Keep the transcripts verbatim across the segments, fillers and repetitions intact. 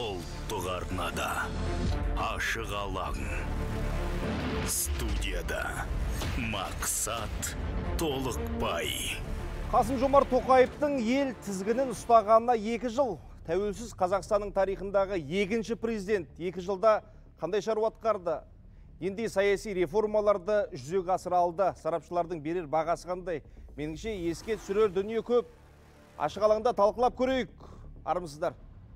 Ұлттық арнада ашық алаң. Студияда Мақсат Толықбай. Қасым-Жомарт Тоқаевтың ел тізгінін ұстағанына екі жыл. Тәуелсіз Қазақстанның тарихындағы екінші президент екі жылда қандай шаруа атқарды? Енді саяси реформаларды жүзеге асыра алды. Сарапшылардың берер бағасы қандай? Меніңше еске түсірер дүние көп. Ашық алаңда талқылап көрейік. Армысыздар.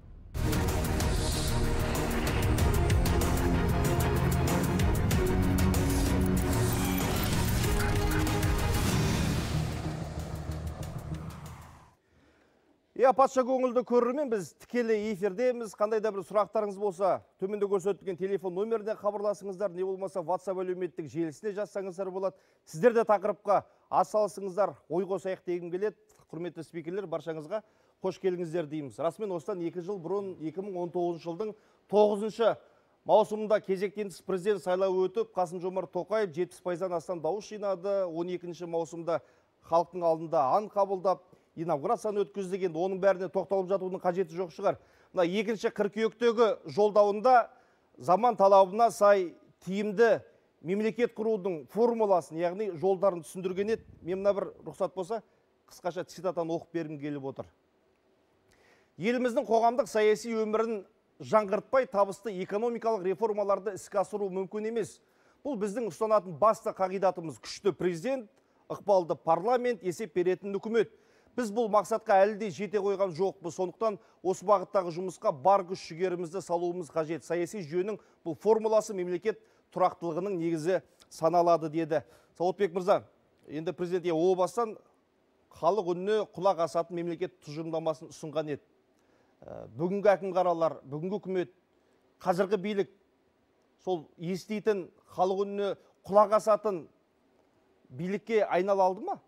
Е, патша көңілді көрермен, біз тікелей эфирдеміз. Қандай да бір сұрақтарыңыз болса, төменде көрсетілген телефон номеріне хабарласыңыздар, не болмаса WhatsApp әлеуметтік желісіне жазсаңыздар болады. Сіздер де тақырыпқа атсалысыңыздар, ой қосайық дегім келеді. Құрметті спикерлер, баршаңызға қош келдіңіздер дейміз. Расымен осыдан екі жыл бұрын екі мың он тоғызыншы жылдың тоғызыншы маусымында кезектен тыс президент сайлауы өтіп, Қасым-Жомарт Тоқаев жетпіс пайыздан астам дауыс жинады. он екінші маусымда халықтың алдында ант қабылдап, инаугурацияны өткізді. Оның бәріне тоқталып жатудың қажеті жоқ шығар. Мына екінші қыркүйектегі жолдауында заман талабына сай тиімді мемлекет құрудың формуласын, яғни жолдарын түсіндірген еді. Мен мына бір рұқсат болса, қысқаша цитатаны оқып бергім келіп отыр. Еліміздің қоғамдық саяси өмірін жаңғыртпай табысты экономикалық реформаларды іске асыру мүмкін емес. Бұл біздің ұстанатын басты қағидатымыз. Күшті президент, ықпалды парламент, есеп беретін үкімет. Біз бұл мақсатқа әлі де жете қойған жоқпыз. Сондықтан осы бағыттағы жұмысқа бар күш жігерімізді салуымыз қажет. Саяси жүйенің бұл формуласы мемлекет тұрақтылығының негізі саналады деді. Сауытбек мырза, енді президент о бастан халық үніне құлақ асатын мемлекет тұжырымдамасын ұсынған еді. Бүгінгі әкім қаралар, бүгінгі үкімет, қазіргі билік сол еститін, халық үніне құлақ асатын билікке айнала алды ма?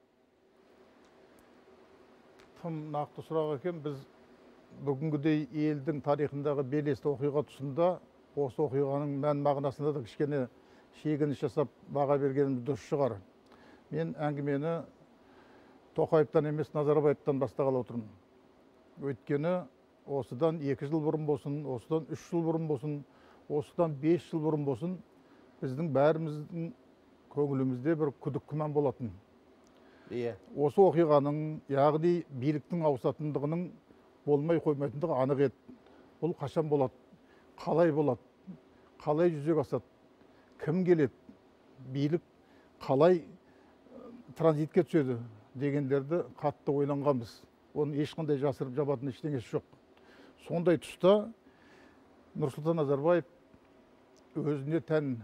Тым нақты сұрақ екен. Біз бүгінгідей елдің тарихындағы белесті оқиға тұсында осы оқиғаның мән мағынасында да кішкене шегініс жасап баға бергеніміз дұрыс шығар. Мен әңгімені Тоқаевтан емес Назарбаевтан бастағалы отырмын. Өйткені осыдан екі жыл бұрын болсын, осыдан үш жыл бұрын болсын, осыдан бес жыл бұрын болсын, біздің бәріміздің көңілімізде бір күдік күмән болатын. Осы оқиғаның, яғни биліктің ауысатындығының болмай қоймайтындығы анық еді. Бұл қашан болады? Қалай болады? Қалай жүзеге асады? Кім келеді? Билік қалай транзитке түседі дегендерді қатты ойланғанбыз. Оны ешқандай жасырып жабатын ештеңесі жоқ. Сондай тұста Нұрсұлтан Назарбаев өзіне тән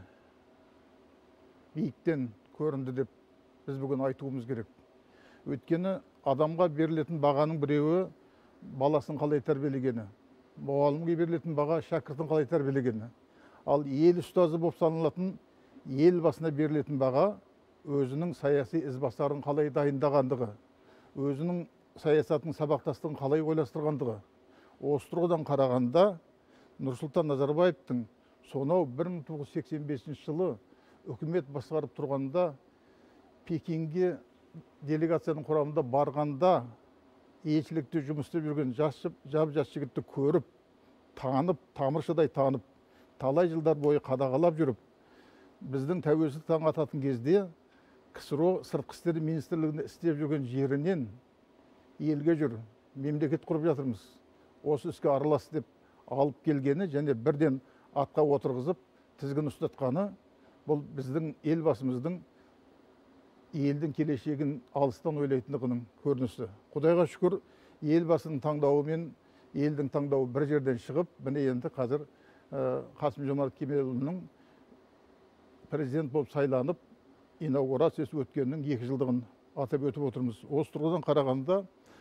биіктен көрінді деп біз бүгін айтуымыз керек. Өйткені адамға берілетін бағаның біреуі баласын қалай тәрбиелегені, мұғалімге берілетін баға шәкіртін қалай тәрбиелегені. Ал ел ұстазы болып саналатын ел басына берілетін баға өзінің саяси ізбасарын қалай дайындағандығы, өзінің саясатының сабақтастығын қалай ойластырғандығы. Осы тұрғыдан қарағанда Нұрсұлтан Назарбаевтың сонау бір мың тоғыз жүз сексен бесінші жылы үкімет басқарып тұрғанда Пекинге делегацияның құрамында барғанда елшілікте жұмыс істеп жүрген жап-жас жігітті көріп, танып, тамыршыдай танып, талай жылдар бойы қадағалап жүріп, біздің тәуелсіздік таң ататын кезде КСРО сыртқы істер министрлігінде істеп жүрген жерінен елге жүр, мемлекет құрып жатырмыз, осы іске аралас деп алып келгені және бірден атқа отырғызып тізгін ұстатқаны, бұл біздің елбасымыздың елдің келешегін алыстан ойлайтындығының көрінісі. Құдайға шүкір, елбасының таңдауы мен елдің таңдауы бір жерден шығып, міне енді қазір Қасым-Жомарт Кемелұлының президент болып сайланып, инаугурациясы өткеннің екі жылдығын атап өтіп отырмыз. Осы тұрғыдан қарағанда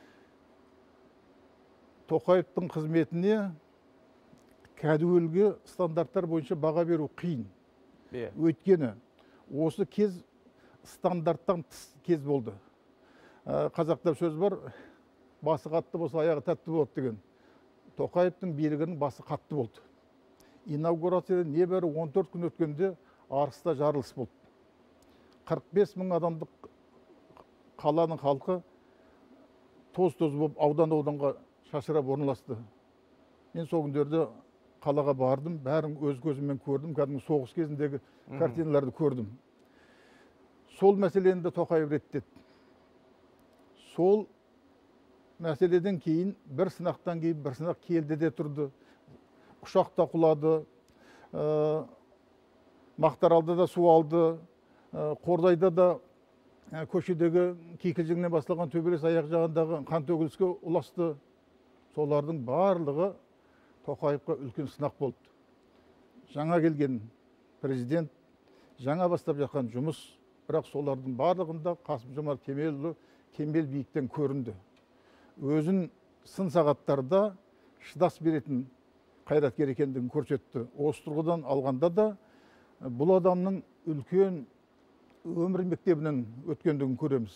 Тоқаевтың қызметіне кәдуілгі стандарттар бойынша баға беру қиын. Өйткені осы кез стандарттан тыс кез болды. Қазақта сөз бар, басы қатты болса, аяғы тәтті болады деген. Тоқаевтың билігінің басы қатты болды. Инаугурациядан небәрі он төрт күн өткенде Арыста жарылыс болды. қырық бес мың адамдық қаланың халқы тоз-тоз болып аудан-ауданға шашырап орналасты. Мен сол күндерде қалаға бардым, бәрін өз көзіммен көрдім, кәдімгі соғыс кезіндегі картиналарды көрдім. Сол мәселені де Тоқаев реттеді. Сол мәселеден кейін бір сынақтан кейін бір сынақ келді де тұрды. Ұшақта құлады, Мақтаралда да су алды, Қордайда да көшедегі кикілжіңнен басталған төбелес аяқ жағындағы қан төгіліске ұласты. Солардың барлығы Тоқаевқа үлкен сынақ болды. Жаңа келген президент, жаңа бастап жатқан жұмыс, бірақ солардың барлығында Қасым-Жомарт Кемелұлы кемел биіктен көрінді. Өзін сын сағаттарда шыдас беретін қайраткер екендігін көрсетті. Осы тұрғыдан алғанда да бұл адамның үлкен өмір мектебінен өткендігін көреміз.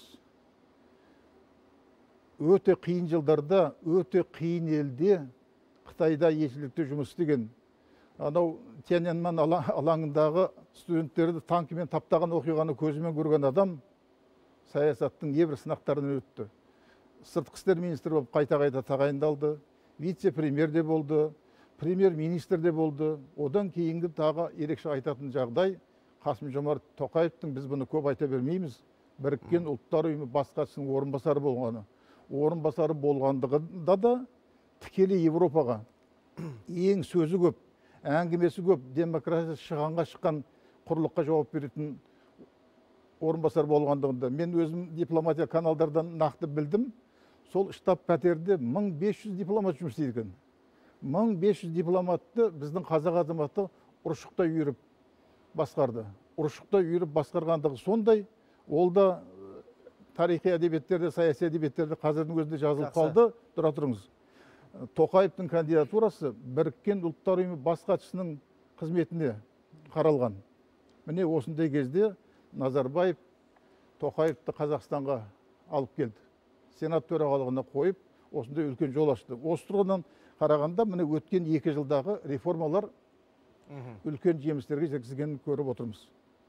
Өте қиын жылдарда, өте қиын елде, Қытайда елшілікте жұмыс істеген, анау Тяньаньман алаңындағы студенттерді танкімен таптаған оқиғаны көзімен көрген адам саясаттың небір сынақтарынан өтті. Сыртқы істер министрі болып қайта-қайта тағайындалды, вице-премьер де болды, премьер-министр де болды. Одан кейінгі тағы ерекше айтатын жағдай Қасым-Жомарт Тоқаевтың, біз бұны көп айта бермейміз, Біріккен ұлттар ұйымы бас хатшысының орынбасары болғаны. Орынбасары болғандығында да тікелей Европаға ең сөзі көп, әңгімесі көп, демократия шығанға шыққан құрлыққа жауап беретін орынбасар болғандығында. Мен өзім дипломатия каналдардан нақты білдім. Сол штаб пәтерде мың бес жүз дипломат жұмыс істейді. мың бес жүз дипломатты біздің қазақ азаматы ұршықта үйіріп басқарды. Ұршықта үйіріп басқарғандығы сондай, ол да тарихи әдебиеттерде, саяси әдебиеттерде қазірдің өзінде жазылып қалды. Тұра тұрыңыз. Тоқаевтың кандидатурасы Біріккен ұлттар ұйымы бас хатшысының қызметіне қаралған. Міне осындай кезде Назарбаев Тоқаевты Қазақстанға алып келді. Сенат төрағалығына қойып, осындай үлкен жол ашты. Осы тұрғыдан қарағанда, міне өткен екі жылдағы реформалар үлкен жемістерге жеткізгенін көріп отырмыз.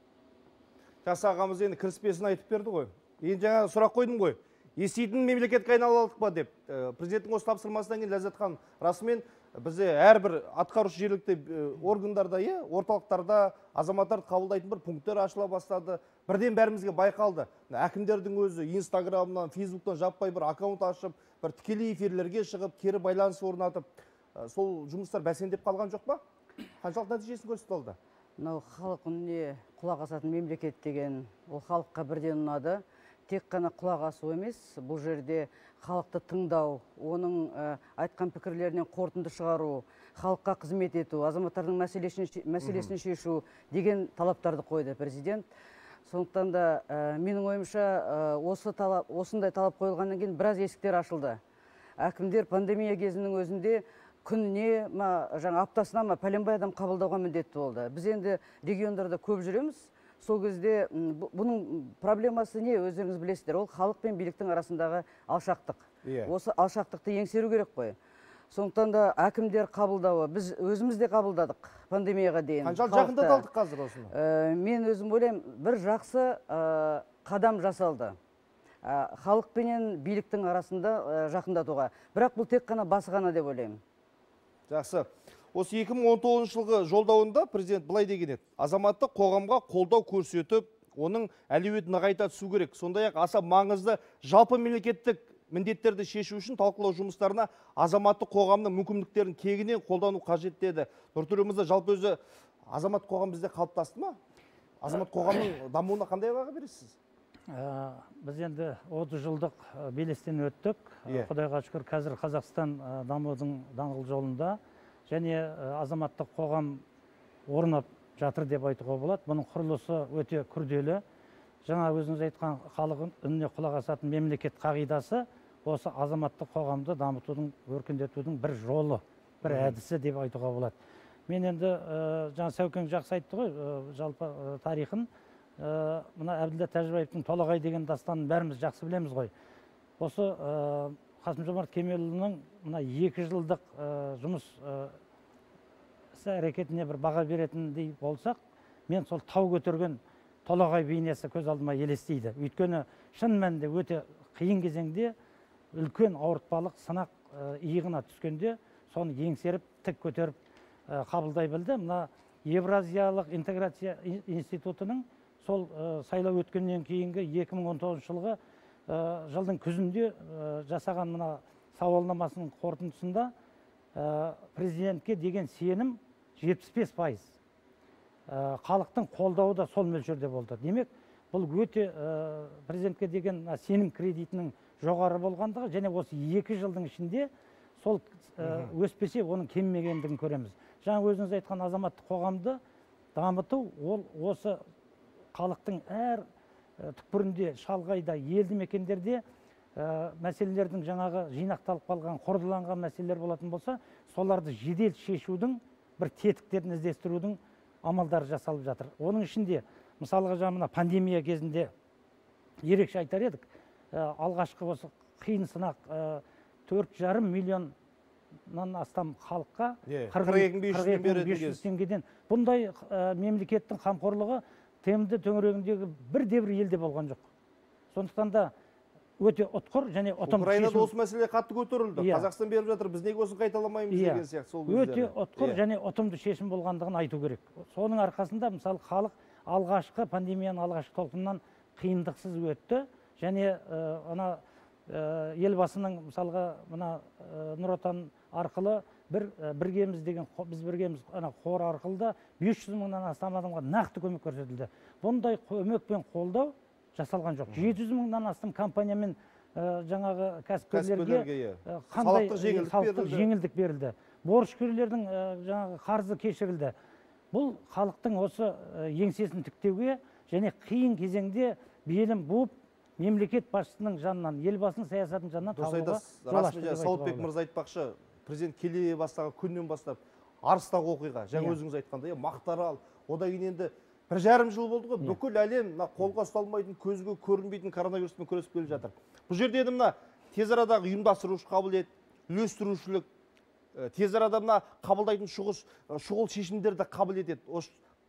Жас ағамыз енді кіріспесін айтып берді ғой. Енді жаңа сұрақ қойдым ғой. Еститін мемлекетке айналдық па деп. Президенттің осы тапсырмасынан кейін Ләззатхан, расымен бізде әрбір атқарушы жергілікті органдарда, орталықтарда азаматтарды қабылдайтын бір пункттер ашыла бастады. Бірден бәрімізге байқалды. Әкімдердің өзі Инстаграмнан, Фейсбуктан жаппай бір аккаунт ашып, бір тікелей эфирлерге шығып, кері байланыс орнатып, сол жұмыстар бәсеңдеп қалған жоқ па? Қаншалық нәтижесін көрсетті алды? Мынау халық үніне құлақ асатын мемлекет деген, ол халыққа бірден ұнады. Тек қана құлақ асу емес, бұл жерде халықты тыңдау, оның айтқан пікірлерінен қорытынды шығару, халыққа қызмет ету, азаматтардың мәселесін шешу деген талаптарды қойды президент. Сондықтан да менің ойымша осындай талап қойылғаннан кейін біраз есіктер ашылды. Әкімдер пандемия кезінің өзінде күніне, жаңа аптасына ма пәленбай адам қабылдауға міндетті болды. Біз енді региондарда көп жүреміз. Сол кезде бұның проблемасы не, өздеріңіз білесіздер, ол халық пен биліктің арасындағы алшақтық. Осы алшақтықты еңсеру керек қой. Сондықтан да әкімдер қабылдауы, біз өзіміз де қабылдадық пандемияға дейін. Қаншалық жақында талдық қазір осыны? Мен өзім ойлаймын, бір жақсы қадам жасалды. Халық пенен биліктің арасында жақындатуға. Бірақ бұл тек қана басы ғана деп ойлаймын. Жақсы. Осы екі мың он тоғызыншы жылғы жолдауында президент былай деген еді. Азаматтық қоғамға қолдау көрсетіп, оның әлеуетін нығайта түсу керек. Сондай-ақ аса маңызды жалпы мемлекеттік міндеттерді шешу үшін талқылау жұмыстарына азаматтық қоғамның мүмкіндіктерін кеңінен қолдану қажет деді. Нұртөре мырза, жалпы өзі азаматтық қоғам бізде қалыптасты ма? Азаматтық қоғамның дамуына қандай баға бересіз? Біз енді отыз жылдық белестен өттік. Құдайға шүкір, қазір Қазақстан дамудың даңғыл жолында және азаматтық қоғам орнап жатыр деп айтуға болады. Бұның құрылысы өте күрделі. Жаңа өзіңіз айтқан халықтың үніне құлақ асатын мемлекет қағидасы осы азаматтық қоғамды дамытудың, өркендетудің бір жолы, бір әдісі деп айтуға болады. Мен енді жаңа Сәукен жақсы айтты ғой, жалпы тарихын. Мына Әбділда Тәжібаевтың Толағай деген дастанын бәріміз жақсы білеміз ғой. Осы Қасым-Жомарт Кемелұлының мына екі жылдық жұмыс әрекетіне бір баға беретіндей болсақ, мен сол тау көтерген Толағай бейнесі көз алдыма елестейді. Өйткені шын мәнінде өте қиын кезеңде үлкен ауыртпалық сынақ иығына түскенде соны еңсеріп тік көтеріп қабылдай білді. Мына Евразиялық интеграция институтының сол сайлау өткеннен кейінгі екі мың он тоғызыншы жылғы жылдың күзінде жасаған мына сауалнамасының қорытындысында президентке деген сенім жетпіс бес пайыз. Халықтың қолдауы да сол мөлшерде болды. Демек, бұл өте президентке деген сенім кредитінің жоғары болғандығы және осы екі жылдың ішінде сол өспесе оның кеммегендігін көреміз. Жаңа өзіңіз айтқан азаматтық қоғамды дамыту, ол осы халықтың әр түкпірінде, шалғайда, елді мекендерде мәселелердің жаңағы жинақталып қалған, қордаланған мәселелер болатын болса, соларды жедел шешудің бір тетіктерін іздестірудің амалдары жасалып жатыр. Оның ішінде, мысалға жаңа пандемия кезінде ерекше айтар едік, алғашқы осы қиын сынақ төрт жарым миллионнан астам халыққа қырық екі мың бес жүз теңгеден бұндай мемлекеттің қамқорлығы тмд төңірегіндегі бірде бір елде болған жоқ. Сондықтан да өте ұтқыр және ұтымды шешім. Украинада осы мәселе қатты көтерілді. Қазақстан беріп жатыр, біз неге осын қайталамаймыз деген сияқты сол өте ұтқыр және ұтымды шешім болғандығын айту керек. Соның арқасында мысалы халық алғашқы пандемияның алғашқы толқынынан қиындықсыз өтті және ана елбасының мысалға мына Нұр Отан арқылы бір біргеміз деген біз біргеміз ана қор арқылы да бес жүз мыңнан астам адамға нақты көмек көрсетілді. Бұндай көмек пен қолдау жасалған жоқ. жеті жүз мыңнан астам компаниямен жаңағы кәсіпкерлерге қандай салықтық жеңілдік берілді. Борышкерлердің жаңағы қарызы кешірілді. Бұл халықтың осы еңсесін тіктеуге және қиын кезеңде белін буып мемлекет басшысының жанынан, елбасының саясатының жанынан табуға жол ашты деп Сауытбек мырза айтпақшы, президент келе бастаған күннен бастап арыстағы оқиға, жаңа өзіңіз айтқандай, Мақтаарал, одан кейін енді бір жарым жыл болды ғой, бүкіл әлем қолға ұсталмайтын, көзге көрінбейтін коронавируспен күресіп келе жатыр. Бұл жерде енді мына тез арадағы ұйымдастырушы қабілет, үлестірушілік, тез арада мына қабылдайтын шұғыл шешімдерді қабілет етеді,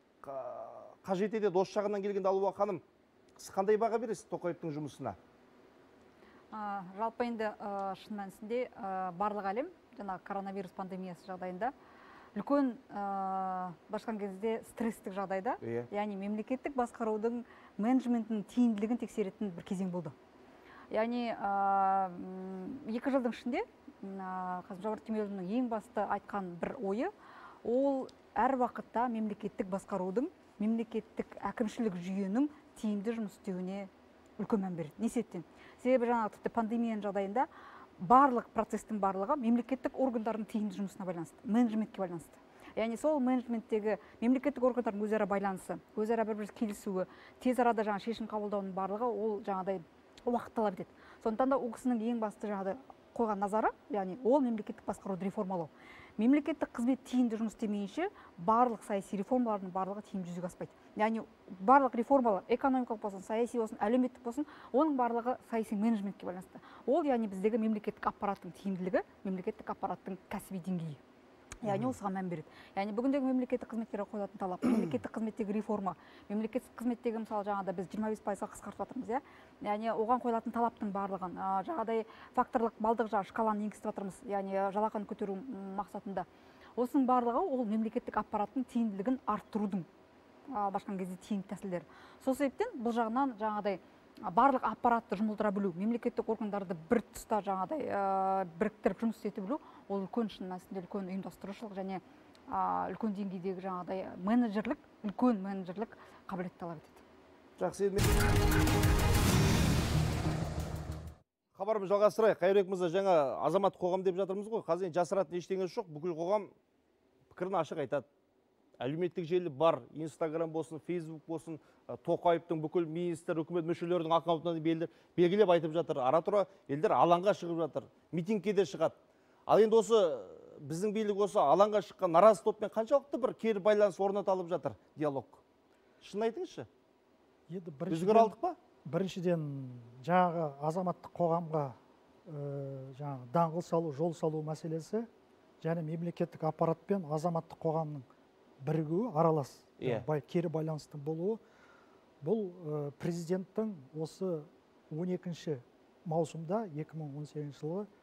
қажет етеді. Осы жағынан келгенде Алуа ханым, сіз қандай баға бересіз Тоқаевтың жұмысына? Жалпы енді шын мәнісінде барлық әлем жаңа коронавирус пандемиясы жағдайында үлкен башқан кезде стресстік жағдайда, яғни мемлекеттік басқарудың менеджментінің тиімділігін тексеретін бір кезең болды. Яғни екі жылдың ішінде Қасым-Жомарт Кемелұлының ең басты айтқан бір ойы, ол әр уақытта мемлекеттік басқарудың, мемлекеттік әкімшілік жүйенің тиімді жұмыс істеуіне үлкен мән береді. Не себептен? Себебі жаңағы тіпті пандемияның жағдайында барлық процестің барлығы мемлекеттік органдардың тиімді жұмысына байланысты, менеджментке байланысты. Яғни сол менеджменттегі мемлекеттік органдардың өзара байланысы, өзара бір-бірі келісуі, тез арада жаңа шешім қабылдауының барлығы ол жаңағыдай уақыт талап етеді. Сондықтан да ол кісінің ең басты жаңағыдай қойған назары, яғни ол мемлекеттік басқаруды реформалау. Мемлекеттік қызмет тиімді жұмыс істемейінше барлық саяси реформалардың барлығы тиімді жүзеге аспайды. Яғни барлық реформалар, экономикалық болсын, саяси болсын, әлеуметтік болсын, оның барлығы саяси менеджментке байланысты. Ол яғни біздегі мемлекеттік аппараттың тиімділігі, мемлекеттік аппараттың кәсіби деңгейі. Яғни осыған мән береді. Яғни бүгіндегі мемлекеттік қызметкерге қойылатын талап, мемлекеттік қызметтегі реформа, мемлекеттік қызметтегі мысалы жаңағыда біз жиырма бес пайызға қысқартып жатырмыз, иә. Яғни оған қойылатын талаптың барлығын, жаңағыдай факторлық балдық жаңа шкаланы енгізіп жатырмыз, яғни жалақыны көтеру мақсатында. Осының барлығы ол мемлекеттік аппараттың тиімділігін арттырудың башқан кезде тиімді тәсілдері. Сол себептен бұл жағынан жаңағыдай барлық аппаратты жұмылдыра білу, мемлекеттік органдарды бір тұста жаңағыдай біріктіріп жұмыс істете білу, ол үлкен шын мәнісінде үлкен ұйымдастырушылық және үлкен деңгейдегі жаңағыдай менеджерлік, үлкен менеджерлік қабілет талап етеді. Жақсы, хабарымызды жалғастырайық. Қайырбек мырза, жаңа азамат қоғам деп жатырмыз ғой. Қазір жасыратын ештеңесі жоқ. Бүкіл қоғам пікірін ашық айтады. Әлеуметтік желі бар, Инстаграм болсын, Фейсбук болсын, Тоқаевтың бүкіл министр, үкімет мүшелерінің аккаунтынан белгілеп айтып жатыр. Ара-тұра елдер алаңға шығып жатыр, митингке де шығады. Ал енді осы біздің билік осы алаңға шыққан наразы топпен қаншалықты бір кері байланыс орната алып жатыр диалог? Шын айтыңызшы. Өзгер алдық па? Біріншіден жаңағы азаматтық қоғамға жаңағы даңғыл салу, жол салу мәселесі және мемлекеттік аппарат пен азаматтық қоғамның бірігуі, аралас, кері байланыстың болуы, бұл президенттің осы он екінші маусымда екі мың он сегізінші жылы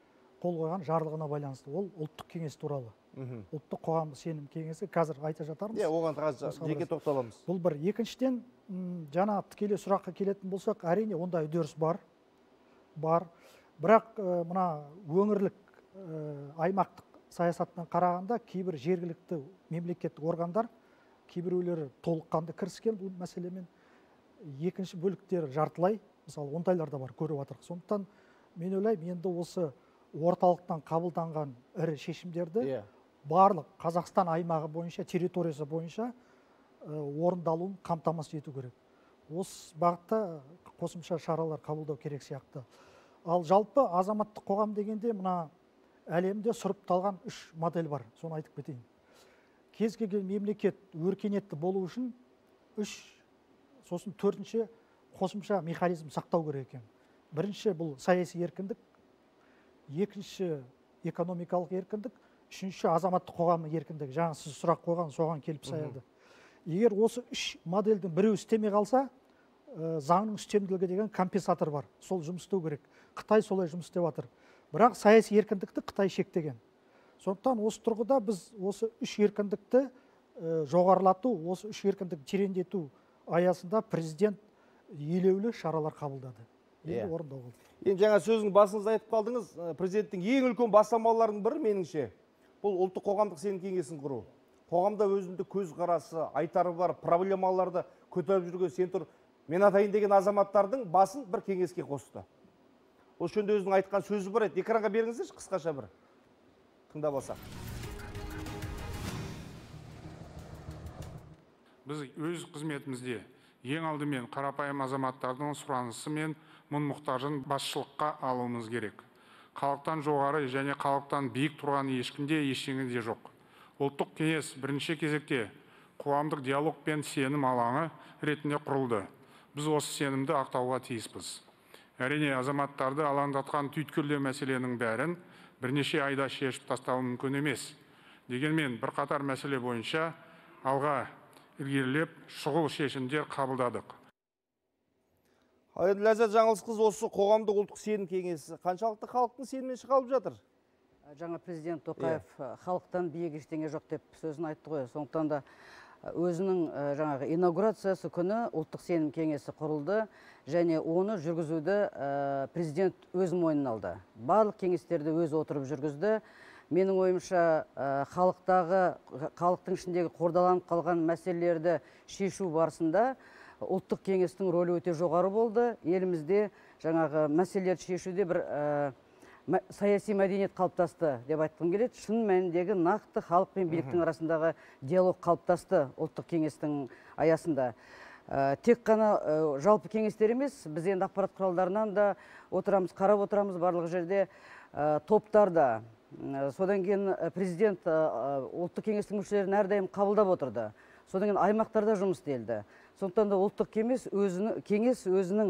қол қойған жарлығына байланысты. Ол ұлттық кеңес туралы. Ұлттық қоғамдық сенім кеңесі қазір айта жатармыз. Иә, оған қазір жеке тоқталамыз. Бұл бір. Екіншіден, жаңа тікелей сұраққа келетін болсақ, әрине ондай үдеріс бар. Бар. Бірақ мына өңірлік аймақтық саясаттан қарағанда кейбір жергілікті мемлекеттік органдар кейбіреулері толыққанды кіріскен бұл мәселемен. Екінші бөліктері жартылай, мысалы ондайлар да бар, көріп отырық. Сондықтан мен ойлаймын, енді осы орталықтан қабылданған ірі шешімдерді барлық Қазақстан аймағы бойынша, территориясы бойынша орындалуын қамтамасыз ету керек. Осы бағытта қосымша шаралар қабылдау керек сияқты. Ал жалпы азаматтық қоғам дегенде мына әлемде сұрыпталған үш модель бар, соны айтып кетейін. Кез келген мемлекет өркениетті болу үшін үш, сосын төртінші қосымша механизм сақтау керек екен. Бірінші бұл саяси еркіндік, екінші экономикалық еркіндік, үшінші азаматтық қоғамның еркіндігі. Жаңа сіз сұрақ қойған, соған келіп саяды. Егер осы үш модельдің біреуі істемей қалса, заңның үстемділігі деген компенсатор бар. Сол жұмыс істеу керек. Қытай солай жұмыс істеп жатыр. Бірақ саяси еркіндікті Қытай шектеген. Сондықтан осы тұрғыда біз осы үш еркіндікті жоғарылату, осы үш еркіндікті тереңдету аясында президент елеулі шаралар қабылдады. Енді орындау болды. Енді жаңа сөздің басыңызда айтып қалдыңыз, президенттің ең үлкен бастамаларының бірі меніңше бұл ұлттық қоғамдық сенім кеңесін құру. Қоғамда өзіндік көзқарасы, айтары бар, проблемаларды көтеріп жүрген сен тұр, мен атайын деген азаматтардың басын бір кеңеске қосты. Осы жөнінде өзінің айтқан сөзі бар еді. Экранға беріңіздерші, қысқаша бір тыңдап алсақ. Біз өз қызметімізде ең алдымен қарапайым азаматтардың сұранысы мен мұң-мұқтажын басшылыққа алуымыз керек. Халықтан жоғары және халықтан биік тұрған ешкімде ештеңе де жоқ. Ұлттық кеңес бірінші кезекте қоғамдық диалог пен сенім алаңы ретінде құрылды. Біз осы сенімді ақтауға тиіспіз. Әрине, азаматтарды алаңдатқан түйткілді мәселенің бәрін бірнеше айда шешіп тастау мүмкін емес. Дегенмен бірқатар мәселе бойынша алға ілгерілеп шұғыл шешімдер қабылдадық. Енді Ләззат Жаңылысқызы, осы қоғамдық ұлттық сенім кеңесі қаншалықты халықтың сенімінен шығарылып жатыр? Жаңа президент Тоқаев халықтан биік ештеңе жоқ деп сөзін айтты ғой. Сондықтан да өзінің жаңағы инаугурациясы күні ұлттық сенім кеңесі құрылды және оны жүргізуді президент өз мойнына алды. Барлық кеңестерді өзі отырып жүргізді. Менің ойымша халықтағы, халықтың ішіндегі қордаланып қалған мәселелерді шешу барысында ұлттық кеңестің рөлі өте жоғары болды. Елімізде жаңағы мәселелерді шешуде бір саяси мәдениет қалыптасты деп айтқым келеді. Шын мәніндегі нақты халық пен биліктің арасындағы диалог қалыптасты ұлттық кеңестің аясында. Тек қана жалпы кеңестер емес, біз енді ақпарат құралдарынан да отырамыз, қарап отырамыз барлық жерде топтарда. Содан кейін президент ұлттық кеңестің мүшелерін әрдайым қабылдап отырды. Содан кейін аймақтарда жұмыс істелді. Сондықтан да ұлттық кеңес өзінің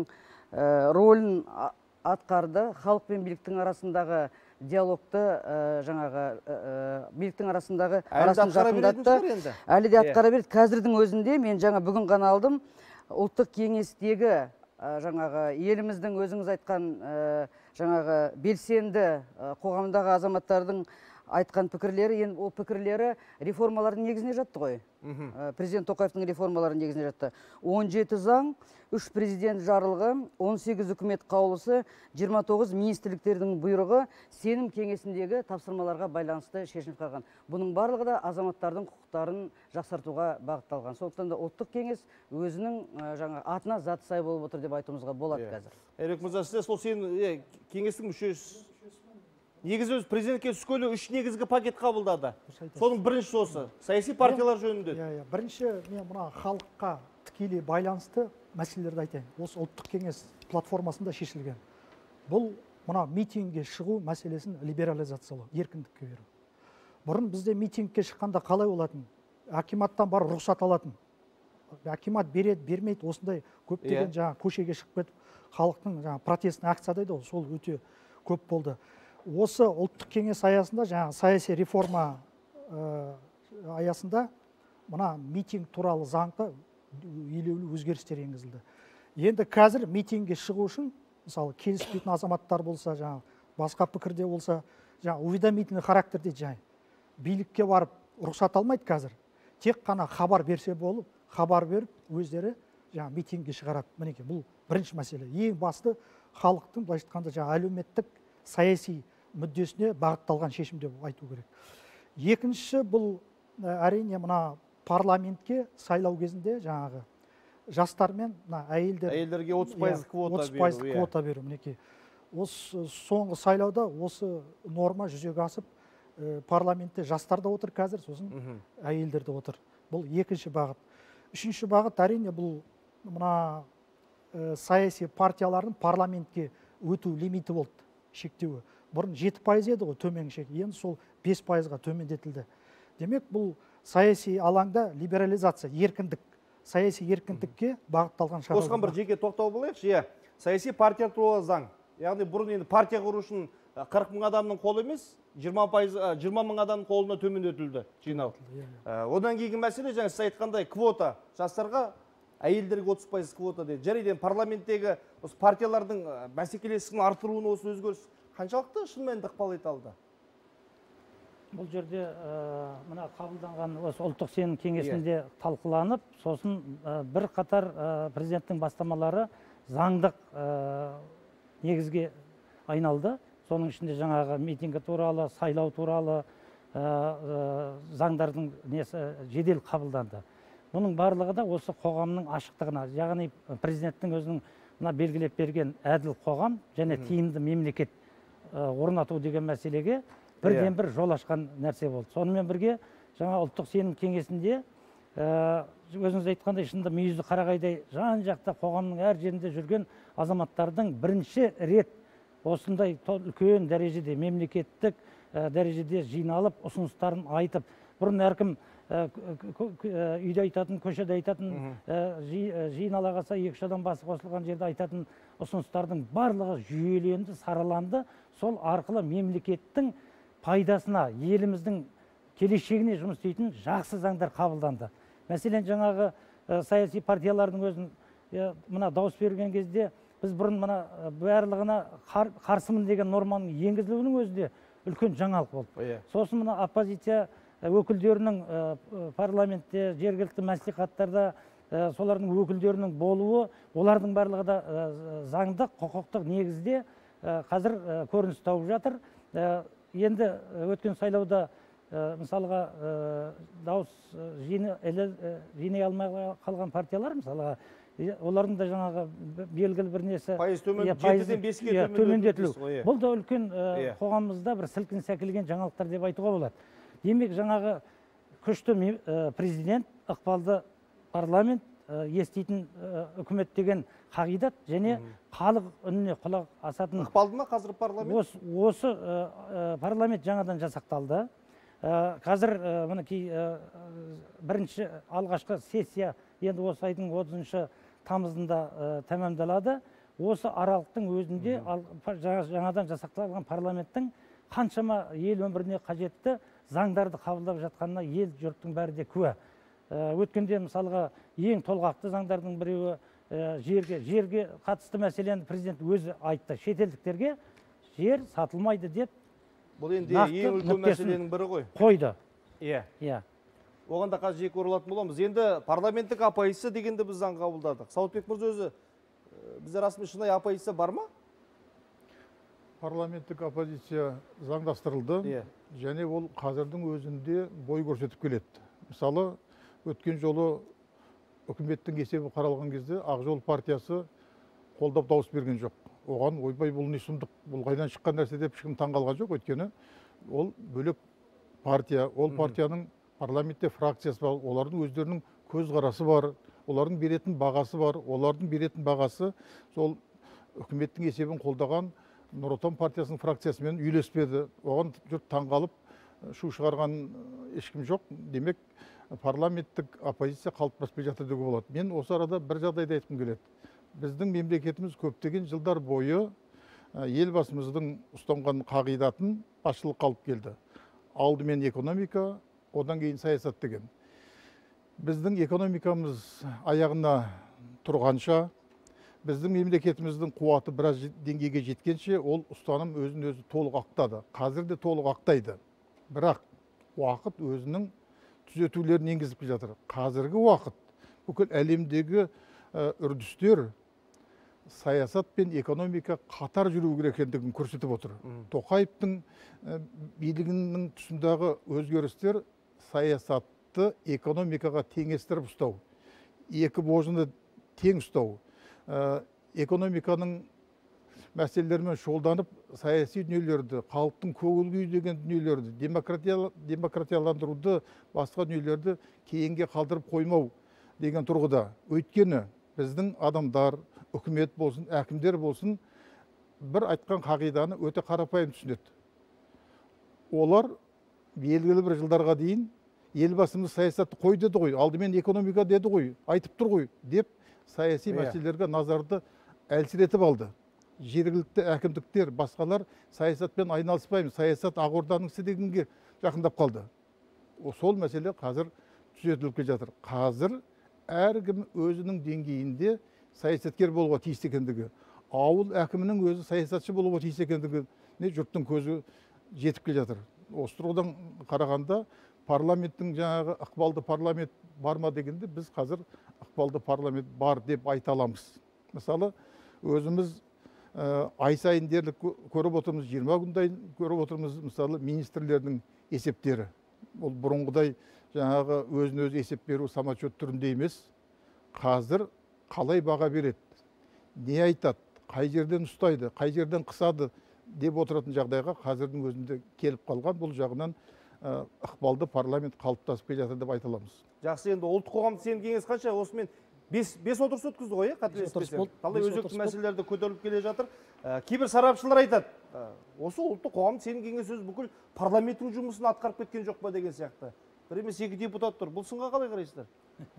рөлін атқарды, халық пен биліктің арасындағы диалогты жаңағы биліктің арасындағы арасын жақындатты. Әлі де атқара береді. Қазірдің өзінде мен жаңа бүгін ғана алдым, ұлттық кеңестегі жаңағы еліміздің өзіңіз айтқан жаңағы белсенді қоғамдағы азаматтардың айтқан пікірлері, енді ол пікірлері реформалардың негізіне жатты ғой. Президент Тоқаевтың реформалардың негізіне жатты. он жеті заң, үш президент жарлығы, он сегіз үкімет қаулысы, жиырма тоғыз министрліктердің бұйрығы сенім кеңесіндегі тапсырмаларға байланысты шешім шығарған. Бұның барлығы да азаматтардың құқықтарын жақсартуға бағытталған. Сондықтан да ұлттық кеңес өзінің жаңа атына заты сай болып отыр деп айтуымызға болады қазір. Ерік мырза, сіз сол сен кеңестің мүшесі. Негізі өз президентке түскелі үш негізгі пакет қабылдады. Соның бірінші осы, саяси партиялар жөнінде. Бірінші, мен мұна халыққа тікелей байланысты мәселелерді айтайын. Осы ұлттық кеңес платформасында шешілген. Бұл мұна митингге шығу мәселесін либерализациялау, еркіндікке беру. Бұрын бізде митингке шыққанда қалай болатын? Акиматтан бар рұқсат алатын. Акимат береді, бермейді, осындай көптеген жаңа көшеге шығып кетіп, халықтың жаңа протестін акциядайды, сол өте көп болды. Осы ұлттық кеңес аясында, жаңа саяси реформа аясында мына митинг туралы заңға елеулі өзгерістер енгізілді. Енді қазір митингге шығу үшін, мысалы, келіспейтін азаматтар болса, жаңа басқа пікірде болса, жаңа уведомительный характер дейді жаңа. Билікке барып рұқсат алмайды қазір. Тек қана хабар берсе болып, хабар беріп, өздері жаңа митингке шығарады. Мінекей, бұл бірінші мәселе. Ең басты халықтың былайша айтқанда жаңа әлеуметтік саяси мүддесіне бағытталған шешім деп айту керек. Екінші, бұл әрине мына парламентке сайлау кезінде жаңағы жастар мен әйелдер әйелдерге отыз пайыз квота отыз пайыз квота беру. Мінекей, осы соңғы сайлауда осы норма жүзеге асып, парламентте жастар да отыр қазір, сосын әйелдер де отыр. Бұл екінші бағыт. Үшінші бағыт әрине бұл мына саяси партиялардың парламентке өту лимиті болды, шектеуі. Бұрын жеті пайыз еді ғой төмен шек, енді сол бес пайызға төмендетілді. Демек, бұл саяси алаңда либерализация, еркіндік, саяси еркіндікке бағытталған шара. Осыған бір жеке тоқтау болайықшы. Саяси партия туралы заң. Яғни бұрын енді партия құру үшін қырық мың адамның қолы емес, жиырма мың адамның қолына төмендетілді жинау. Одан кейінгі мәселе, жаңа сіз айтқандай квота, жастарға әйелдерге отыз пайыз квота дейді. Жарайден парламенттегі осы партиялардың бәсекелестігін артыруын осы өзгеріс қаншалықты шынымен ықпал ете алды? Бұл жерде мына қабылданған осы ұлттық сенім кеңесінде талқыланып, сосын бір қатар президенттің бастамалары заңдық негізге айналды. Соның ішінде жаңағы митингі туралы, сайлау туралы заңдардың несі жедел қабылданды. Бұның барлығы да осы қоғамның ашықтығына, яғни президенттің өзінің мына белгілеп берген әділ қоғам және тиімді мемлекет орнату деген мәселеге бірден бір жол ашқан нәрсе болды. Сонымен бірге жаңа ұлттық сенім кеңесінде өзіңіз айтқандай шынында мүйізді қарағайдай жан-жақта қоғамның әр жерінде жүрген азаматтардың бірінші рет осындай үлкен дәрежеде мемлекеттік дәрежеде жиналып ұсыныстарын айтып, бұрын әркім үйде айтатын, көшеде айтатын, жиынала қалса екі-үш адам басы қосылған жерде айтатын ұсыныстардың барлығы жүйеленді, сараланды. Сол арқылы мемлекеттің пайдасына, еліміздің келешегіне жұмыс істейтін жақсы заңдар қабылданды. Мәселен, жаңағы саяси партиялардың өзін мына дауыс берген кезде біз бұрын мына барлығына қарсымын деген норманың енгізілуінің өзінде үлкен жаңалық болды. Сосын мына оппозиция өкілдерінің парламентте, жергілікті мәслихаттарда солардың өкілдерінің болуы, олардың барлығы да заңдық, құқықтық негізде қазір көрініс тауып жатыр. Енді өткен сайлауда мысалға дауыс жинай алмай қалған партиялар, мысалға олардың да жаңағы белгілі бір несі пайыз жетіден беске төмендетілу. Бұл да үлкен қоғамымызда бір сілкін сәкілген жаңалықтар деп айтуға болады. Демек, жаңағы күшті президент, ықпалды парламент, еститін үкімет деген қағидат және халық үніне құлақ асатын. Ықпалды ма қазір парламент? Осы парламент жаңадан жасақталды. Қазір мінекей бірінші алғашқы сессия енді осы айдың отызыншы тамызында тәмамдалады. Осы аралықтың өзінде жаңадан жасақталған парламенттің қаншама ел өміріне қажетті заңдарды қабылдап жатқанына ел жұрттың бәрі де куә. Өткенде мысалға ең толғақты заңдардың біреуі жерге жерге қатысты мәселені президент өзі айтты. Шетелдіктерге жер сатылмайды деп бұл енді ең үлкен мәселенің бірі ғой. Қойды. Иә. Иә. Оған да қазір жеке оралатын боламыз. Енді парламенттік оппозиция дегенде біз заң қабылдадық. Сауытбек мырза өзі бізде расымен шынайы оппозиция бар ма? Парламенттік оппозиция заңдастырылды, және ол қазірдің өзінде бой көрсетіп келеді. Мысалы, өткен жолы үкіметтің есебі қаралған кезде Ақ жол партиясы қолдап дауыс берген жоқ. Оған ойбай бұл не сұмдық, бұл қайдан шыққан нәрсе деп ешкім таңғалған жоқ. Өйткені ол бөлек партия, ол партияның парламентте фракциясы бар, олардың өздерінің көзқарасы бар, олардың беретін бағасы бар, олардың беретін бағасы сол үкіметтің есебін қолдаған Нұр Отан партиясының фракциясымен үйлеспеді. Оған жұрт таңғалып шу шығарған ешкім жоқ. Демек, парламенттік оппозиция қалыптаспай жатыр деуге болады. Мен осы арада бір жағдайды айтқым келеді. Біздің мемлекетіміз көптеген жылдар бойы елбасымыздың ұстанған қағидатын басшылыққа алып келді. Алдымен экономика, одан кейін саясат деген. Біздің экономикамыз аяғына тұрғанша, біздің мемлекетіміздің қуаты біраз деңгейге жеткенше ол ұстаным өзін өзі толық ақтады. Қазір де толық ақтайды. Бірақ уақыт өзінің түзетулерін енгізіп келе жатыр. Қазіргі уақыт бүкіл әлемдегі үрдістер саясат пен экономика қатар жүру керек екендігін көрсетіп отыр. Тоқаевтың билігінің тұсындағы өзгерістер саясатты экономикаға теңестіріп ұстау, екі божыны тең ұстау, экономиканың мәселелерімен шұғылданып саяси дүниелерді, халықтың көңіл күйі деген дүниелерді, демократияландыруды, басқа дүниелерді кейінге қалдырып қоймау деген тұрғыда. Өйткені біздің адамдар, үкімет болсын, әкімдер болсын, бір айтқан қағиданы өте қарапайым түсінеді. Олар белгілі бір жылдарға дейін елбасымыз саясатты қой деді ғой, алдымен экономика деді ғой, айтып тұр ғой деп саяси мәселелерге назарды әлсіретіп алды. Жергілікті әкімдіктер, басқалар саясатпен айналыспаймыз, саясат Ақорданың ісі дегенге жақындап қалды. Сол мәселе қазір түзетіліп келе жатыр. Қазір әркім өзінің деңгейінде саясаткер болуға тиіс екендігі, ауыл әкімінің өзі саясатшы болуға тиіс екендігіне жұрттың көзі жетіп келе жатыр. Осы тұрғыдан қарағанда парламенттің жаңағы ықпалды парламент бар ма дегенде біз қазір ықпалды парламент бар деп айта аламыз. Мысалы, өзіміз ай сайын дерлік көріп отырмыз, жиырма күндей көріп отырмыз, мысалы, министрлердің есептері. Ол бұрынғыдай жаңағы өзін өзі есеп беру самочет түрінде емес. Қазір қалай баға береді, не айтады, қай жерден ұстайды, қай жерден қысады деп отыратын жағдайға қазірдің өзінде келіп қалған. Бұл жағынан ықпалды парламент қалыптасып келе жатыр деп айта аламыз. Жақсы, енді ұлттық қоғамдық сенім кеңесі қанша? Осымен бес отырыс өткізді ғой, қателеспесем. Қалай өзекті мәселелерді көтеріліп келе жатыр. Кейбір сарапшылар айтады, осы ұлттық қоғамдық сенім кеңесі өзі бүкіл парламенттің жұмысын атқарып кеткен жоқ па деген сияқты. Бір емес екі депутат тұр. Бұл сынға қалай қарайсыздар?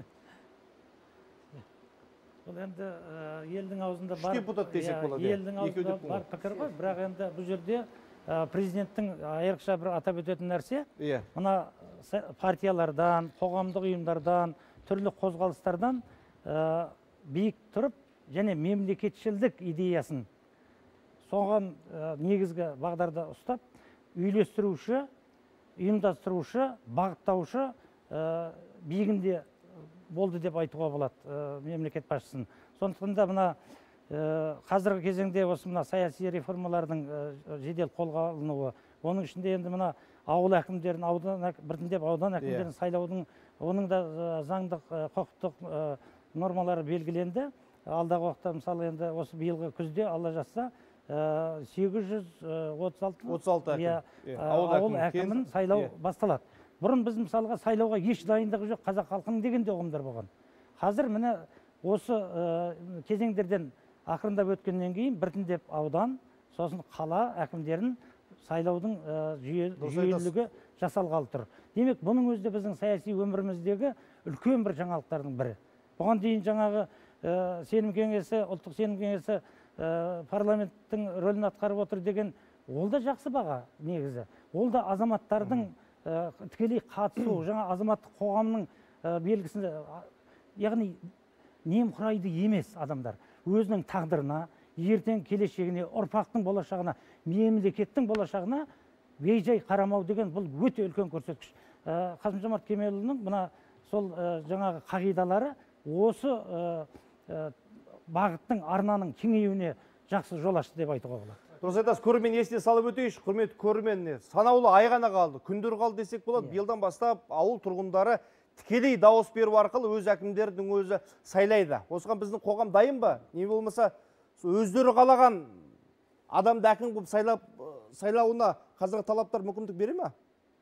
Бұл енді елдің аузында бар. Үш депутат десек болады. Елдің аузында бар пікір ғой, бірақ енді бұл жерде президенттің айрықша бір атап өтетін нәрсе, мына партиялардан, қоғамдық ұйымдардан, түрлі қозғалыстардан биік тұрып, және мемлекетшілдік идеясын соған негізгі бағдарда ұстап, үйлестіруші, ұйымдастырушы, бағыттаушы биігінде болды деп айтуға болады мемлекет басшысын. Сондықтан да мына қазіргі кезеңде осы мына саяси реформалардың жедел қолға алынуы, оның ішінде енді мына ауыл әкімдерін, біртіндеп аудан әкімдерін сайлаудың, оның да заңдық, құқықтық нормалары белгіленді. Алдағы уақытта мысалы енді осы биылғы күзде алла жазса сегіз жүз отыз алты ауыл әкімін сайлау басталады. Бұрын біз мысалға сайлауға еш дайындығы жоқ қазақ халқының деген де ұғымдар болған. Қазір міне осы кезеңдерден ақырындап өткеннен кейін біртіндеп аудан, сосын қала әкімдерін сайлаудың жүйелілігі жасалғалы тұр. Демек, бұның өзі де біздің саяси өміріміздегі үлкен бір жаңалықтардың бірі. Бұған дейін жаңағы сенім кеңесі, ұлттық сенім кеңесі парламенттің рөлін атқарып отыр деген, ол да жақсы баға негізі. Ол да азаматтардың тікелей қатысу, жаңа азаматтық қоғамның белгісінде, яғни немқұрайды емес адамдар өзінің тағдырына, ертең келешегіне, ұрпақтың болашағына, мемлекеттің болашағына бейжай қарамау деген бұл өте үлкен көрсеткіш. Қасым-Жомарт Кемелұлының мына сол жаңағы қағидалары осы бағыттың, арнаның кеңеюіне жақсы жол ашты деп айтуға болады. Дұрыс айтасыз, көрермен есіне салып өтейінші, құрметті көрермен, санаулы ай ғана қалды, күндер қалды десек болады. Биылдан бастап ауыл тұрғындары тікелей дауыс беру арқылы өз әкімдердің өзі сайлайды. Осыған біздің қоғам дайын ба? Не болмаса өздері қалаған адамды әкім болып сайлауына қазіргі талаптар мүмкіндік бере ме?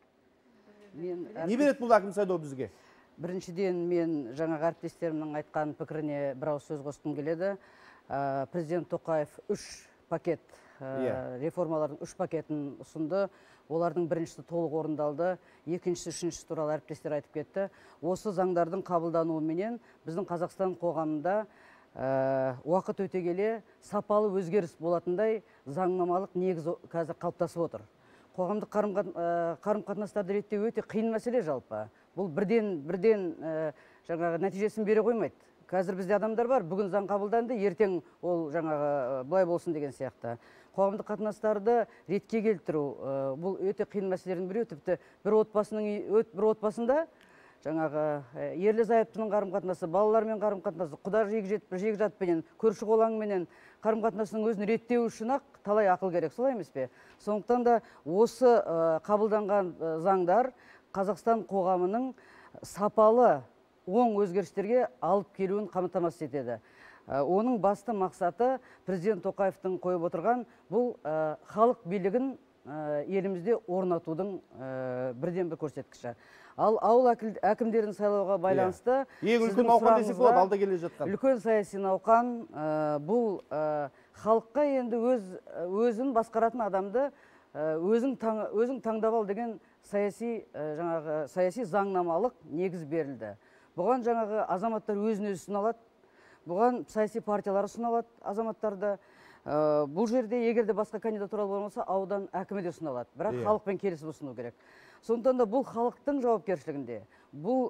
Не береді бұл әкім сайлау бізге? Біріншіден мен жаңағы әріптестерімнің айтқан пікіріне бір ауыз сөз қосқым келеді. Президент Тоқаев үш пакет реформалардың үш пакетін ұсынды. Олардың біріншісі толық орындалды, екіншісі, үшіншісі туралы әріптестер айтып кетті. Осы заңдардың қабылдануыменен біздің Қазақстан қоғамында уақыт өте келе сапалы өзгеріс болатындай заңнамалық негіз қазір қалыптасып отыр. Қоғамдық қарым-қатынастарды реттеу өте қиын мәселе жалпы. Бұл бірден бірден жаңағы нәтижесін бере қоймайды. қазір бізде адамдар бар, бүгін заң қабылданды, ертең ол жаңағы былай болсын деген сияқты. Қоғамдық қатынастарды ретке келтіру, бұл өте қиын мәселелердің біреу. Тіпті бір отбасының бір отбасында жаңағы ерлі зайыптының қарым-қатынасы, балалармен қарым-қатынасы, құда жекжатпенен, көрші қолаңменен қарым-қатынасының өзін реттеу үшін ақ талай ақыл керек, солай емес пе? Сондықтан да осы қабылданған заңдар Қазақстан қоғамының сапалы оң өзгерістерге алып келуін қамтамасыз етеді. Оның басты мақсаты президент Тоқаевтың қойып отырған бұл халық билігін елімізде орнатудың бірден бір көрсеткіші. Ал ауыл әкімдерін сайлауға байланысты ең үлкен науқан десек болады, алда келе жатқан. Үлкен саяси науқан, бұл халыққа енді өзін басқаратын адамды өзің таңдап ал деген саяси жаңағы саяси заңнамалық негіз берілді. Бұған жаңағы азаматтар өзін өзі ұсыналады. Бұған саяси партиялар ұсыналады азаматтарды. Бұл жерде егерде басқа кандидатуралы болмаса, аудан әкімі де ұсыналады. Бірақ халықпен келісіп ұсыну керек. Сондықтан да бұл халықтың жауапкершілігінде. Бұл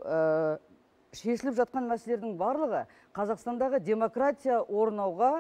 шешіліп жатқан мәселелердің барлығы Қазақстандағы демократия орнауға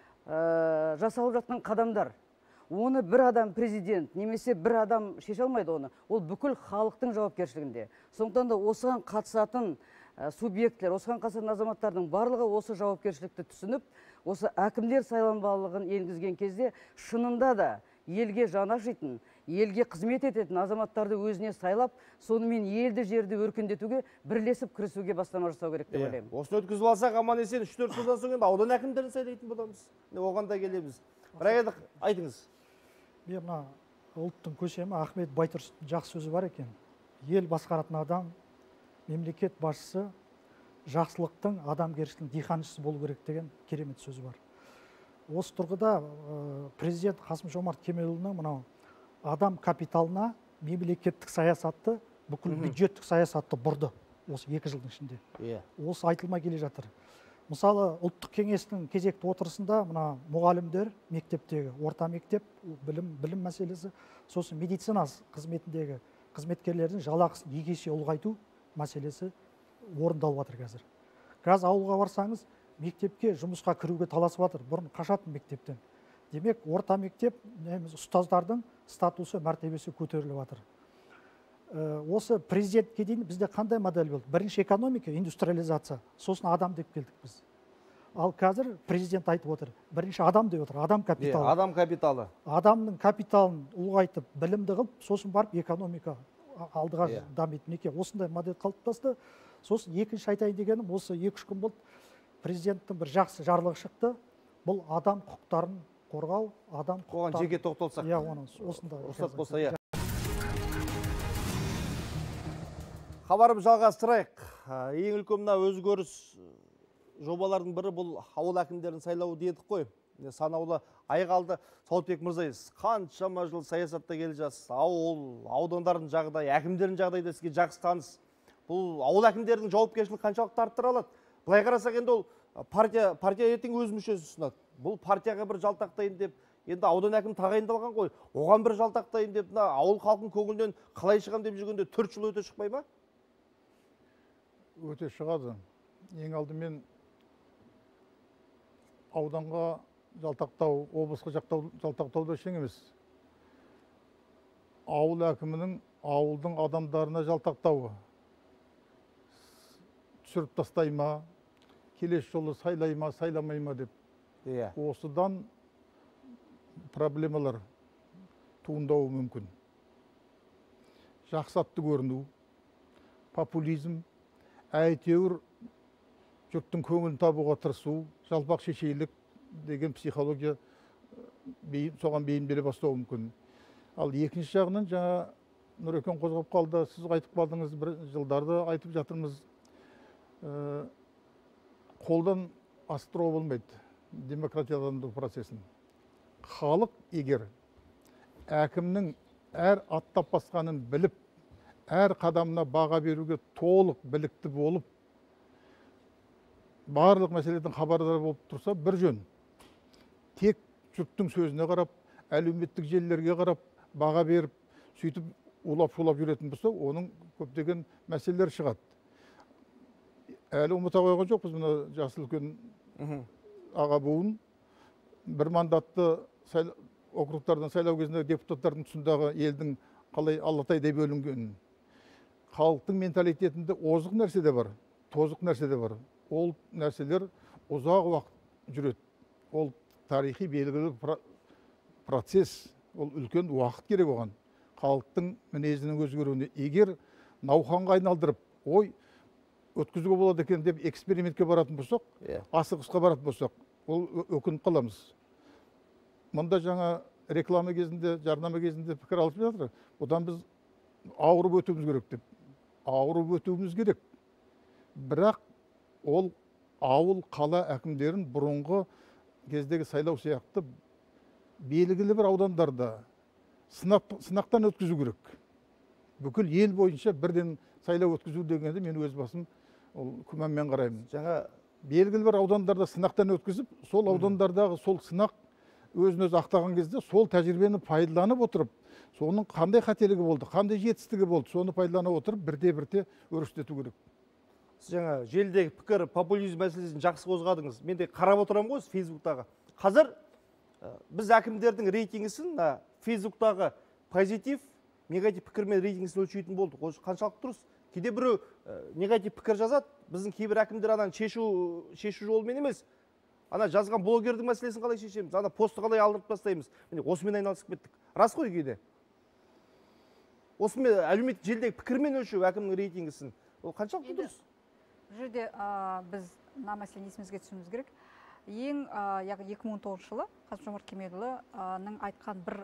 жасалып жатқан қадамдар. Оны бір адам президент, немесе бір адам шеше алмайды оны. Ол бүкіл халықтың жауапкершілігінде. Сондықтан да осыған қатысатын субъекттер, осыған қатысатын азаматтардың барлығы осы жауапкершілікті түсініп, осы әкімдер сайланбалылығын енгізген кезде шынында да елге жаны ашитын, елге қызмет ететін азаматтарды өзіне сайлап, сонымен елді жерді өркендетуге бірлесіп кірісуге бастама жасау керек деп ойлаймын. Осыны өткізіп алсақ, аман есен үш төрт жылдан соң енді аудан әкімдерін сайлайтын боламыз. Оған да келеміз. Бірақ енді айтыңыз. Мен мына ұлттың көсемі Ахмет Байтұрсынның жақсы сөзі бар екен. Ел басқаратын адам, мемлекет басшысы жақсылықтың, адамгершіліктің диханшысы болу керек деген керемет сөзі бар. Осы тұрғыда президент Қасым Жомарт Кемелұлының мынау адам капиталына мемлекеттік саясатты, бүкіл бюджеттік саясатты бұрды осы екі жылдың ішінде. Осы айтылмай келе жатыр. Мысалы, ұлттық кеңестің кезекті отырысында мына мұғалімдер, мектептегі, орта мектеп, білім, білім мәселесі, сосын медицина қызметіндегі қызметкерлердің жалақысын екі есе ұлғайту мәселесі орындалып жатыр қазір. Қазір ауылға барсаңыз, мектепке жұмысқа кіруге таласып жатыр. Бұрын қашатын мектептен. Демек, орта мектеп ұстаздардың статусы, мәртебесі көтеріліп жатыр. Осы президентке дейін бізде қандай модель болды? Бірінші экономика, индустриализация, сосын адам деп келдік біз. Ал қазір президент айтып отыр, бірінші адам деп отыр, адам капиталы. Адам капиталы. Адамның капиталын ұлғайтып, білімді қылып, сосын барып экономика алдыға дамиды. Неке осындай модель қалыптасты. Сосын екінші айтайын дегенім, осы екі үш күн болды, президенттің бір жақсы жарлығы шықты. Бұл адам құқықтарын қорғау, адам құқықтарын. Оған жеке тоқталсақ. Иә, оның осында. Рұқсат болса, иә. Хабарымызды жалғастырайық. Ең үлкен мына өзгеріс жобалардың бірі бұл ауыл әкімдерін сайлауы дедік қой. Санаулы ай қалды. Сауытбек мырза, қаншама жыл саясатта келе жатсыз. Ауыл, аудандардың жағдайы, әкімдердің жағдайы да сізге жақсы таныс. Бұл ауыл әкімдердің жауапкершілігі қаншалықты арттыра алады? Былай қарасақ енді ол партия, партия ертең өз мүшесі ұсынады. Бұл партияға бір жалтақтайын деп, енді аудан әкім тағайындалған ғой. Оған бір жалтақтайын деп, ауыл халқының көңілінен қалай шығам деп жүргенде төрт жыл өте шықпай ма? Өте шығады. Ең алдымен ауданға жалтақтау, облысқа жалтақтау да шең емес. Ауыл әкімінің ауылдың адамдарына жалтақтауы. Түсіріп тастай ма, келесі жолы сайлай ма, сайламай ма деп. Осыдан проблемалар туындауы мүмкін. Жақсатты көріну, популизм, әйтеуір жұрттың көңілін табуға тырысу, жалпақ шешейлік деген психология соған бейімделе бастауы мүмкін. Ал екінші жағынан жаңа Нұрекең қозғап қалды, сіз айтып қалдыңыз, бір жылдарды айтып жатырмыз. Қолдан асықтыруға болмайды демократияландыру процесін. Халық егер әкімнің әр аттап басқанын біліп, әр қадамына баға беруге толық білікті болып, барлық мәселеден хабардар болып тұрса, бір жөн. Тек жұрттың сөзіне қарап, әлеуметтік желілерге қарап, баға беріп, сөйтіп улап-шулап жүретін болса, оның көптеген мәселелер шығады. әлі ұмыта қойған жоқпыз мына жасы үлкен аға буын. Бір мандатты округтардан сайлау кезінде депутаттардың тұсындағы елдің қалай алатайдай бөлінгенін. Халықтың менталитетінде озық нәрсе де бар, тозық нәрсе де бар. Ол нәрселер ұзақ уақыт жүреді. Ол тарихи белгілі процесс, ол үлкен уақыт керек оған. Халықтың мінезінің өзгеруіне егер науқанға айналдырып, ой, өткізуге болады екен деп экспериментке баратын болсақ, асығысқа баратын болсақ, ол өкініп қаламыз. Мұнда жаңа реклама кезінде, жарнама кезінде пікір алып жатыр. Одан біз ауырып өтуіміз керек деп. Ауырып өтуіміз керек. Бірақ ол ауыл қала әкімдерін бұрынғы кездегі сайлау сияқты белгілі бір аудандарда сынақтан өткізу керек. Бүкіл ел бойынша бірден сайлау өткізу дегенде мен өз басым күмәнмен қараймын. Жаңа белгілі бір аудандарда сынақтан өткізіп, сол аудандардағы сол сынақ өзін өзі ақтаған кезде сол тәжірибені пайдаланып отырып, соның қандай қателігі болды, қандай жетістігі болды, соны пайдалана отырып, бірте-бірте өрістету керек. Сіз жаңа желдегі пікір, популизм мәселесін жақсы қозғадыңыз. Мен де қарап отырамын ғой Фейсбуктағы. Қазір біз әкімдердің рейтингісін Фейсбуктағы позитив, негатив пікірмен рейтингісін өлшейтін болдық. Ол қаншалық дұрыс? Кейде біреу негатив пікір жазады, біздің кейбір әкімдер адан шешу шешу жолымен емес. Ана жазған блогердің мәселесін қалай шешеміз? Ана постты қалай алдырып тастаймыз? Міне осымен айналысып кеттік. Рас қой кейде. Осымен әлеуметтік желдегі пікірмен өлшеу әкімнің рейтингісін. Ол қаншалықты дұрыс? Бұл жерде біз мына мәселені есімізге түсіруіміз керек. Ең екі мың он тоғызыншы жылы Қасым-Жомарт Кемелұлының айтқан бір